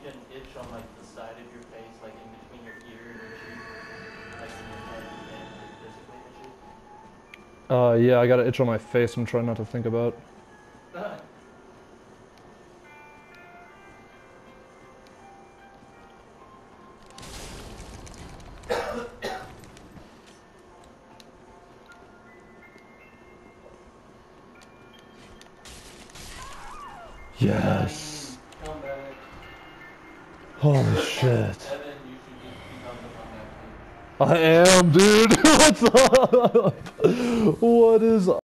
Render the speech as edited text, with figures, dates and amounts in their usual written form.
an itch on like the side of your face, like in between your ear and your cheek, like in your head and like physically itchy? Yeah, I got an itch on my face I'm trying not to think about. Yes. Come back. Holy shit. Evan, you should just become the comeback king. I am, dude. What's up? What is